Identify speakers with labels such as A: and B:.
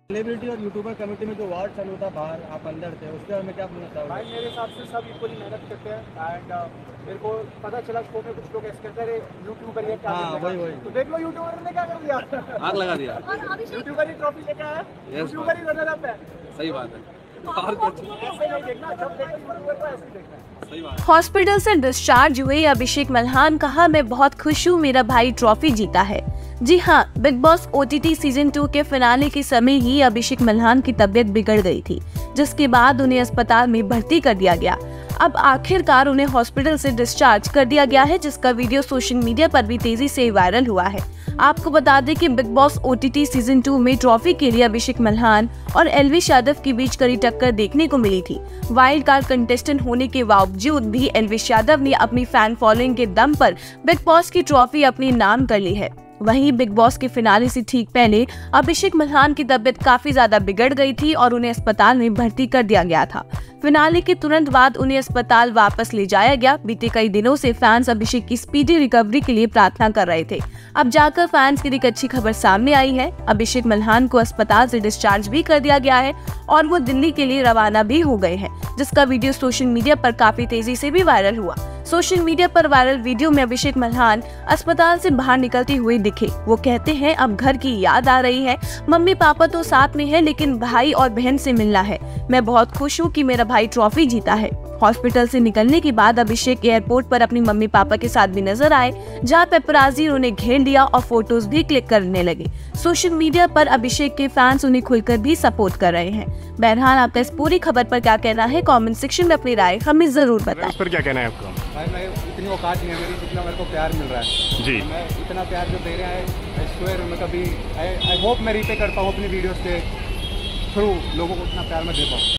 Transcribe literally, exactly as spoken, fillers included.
A: Celebrity और YouTuber committee में जो वार्ड चालू था बाहर, आप अंदर थे, उसके बारे में क्या बोलना चाहोगे?
B: भाई मेरे हिसाब से सब इक्वली मेहनत करते हैं एंड मेरे को पता चला शो में कुछ लोग ऐसे कहते हैं यूट्यूबर ये क्या
A: हाँ,
B: कर दिया।
A: वही, वही।
B: तो देख लो यूट्यूबर ने क्या कर दिया,
C: आग लगा दिया।
B: यूट्यूबर ही ट्रॉफी लेके आया, यूट्यूबर ही रनर अप है।
C: सही बात है। और कुछ
B: ऐसे नहीं देखना, जब देखो यूट्यूबर को ऐसे ही देखना है।
C: सही बात है।
D: हॉस्पिटल से डिस्चार्ज हुए अभिषेक मल्हान कहा, मैं बहुत खुश हूँ, मेरा भाई ट्रॉफी जीता है। जी हाँ, Bigg Boss OTT season two के फिनाले के समय ही अभिषेक मल्हान की तबीयत बिगड़ गई थी, जिसके बाद उन्हें अस्पताल में भर्ती कर दिया गया। अब आखिरकार उन्हें हॉस्पिटल से डिस्चार्ज कर दिया गया है, जिसका वीडियो सोशल मीडिया पर भी तेजी से वायरल हुआ है। आपको बता दें कि Bigg Boss OTT season two में ट्रॉफी के लिए अभिषेक मल्हान और एल्विश यादव के बीच कड़ी टक्कर देखने को मिली थी। वाइल्ड कार्ड कंटेस्टेंट होने के बावजूद भी एल्विश यादव ने अपनी फैन फॉलोइंग के दम पर बिग बॉस की ट्रॉफी अपने नाम कर ली है। वहीं बिग बॉस के फिनाले से ठीक पहले अभिषेक मल्हान की तबीयत काफी ज्यादा बिगड़ गई थी और उन्हें अस्पताल में भर्ती कर दिया गया था। फिनाले के तुरंत बाद उन्हें अस्पताल वापस ले जाया गया। बीते कई दिनों से फैंस अभिषेक की स्पीडी रिकवरी के लिए प्रार्थना कर रहे थे। अब जाकर फैंस की एक अच्छी खबर सामने आई है। अभिषेक मल्हान को अस्पताल से डिस्चार्ज भी कर दिया गया है और वो दिल्ली के लिए रवाना भी हो गए हैं, जिसका वीडियो सोशल मीडिया पर काफी तेजी से भी वायरल हुआ। सोशल मीडिया पर वायरल वीडियो में अभिषेक मल्हान अस्पताल से बाहर निकलते हुए दिखे। वो कहते हैं, अब घर की याद आ रही है, मम्मी पापा तो साथ में है लेकिन भाई और बहन से मिलना है। मैं बहुत खुश हूँ कि मेरा भाई ट्रॉफी जीता है। हॉस्पिटल से निकलने के बाद अभिषेक एयरपोर्ट पर अपनी मम्मी पापा के साथ भी नजर आए, जहाँ पेपराजी उन्हें घेर लिया और फोटोज भी क्लिक करने लगे। सोशल मीडिया पर अभिषेक के फैंस उन्हें खुलकर भी सपोर्ट कर रहे हैं। बहरहाल आपका इस पूरी खबर पर क्या कहना है, कमेंट सेक्शन में अपनी राय हमें जरूर बताएं।
E: इस पर क्या कहना है आपका?
B: भाई मैं इतनी औकात नहीं है मेरी जितना मेरे को प्यार मिल रहा है
E: जी।
B: मैं इतना प्यार जो दे रहा है, आई स्वेयर मैं कभी आई होप मैं रीपे करता हूँ अपनी वीडियोस के थ्रू लोगों को उतना प्यार मैं दे पाऊँ।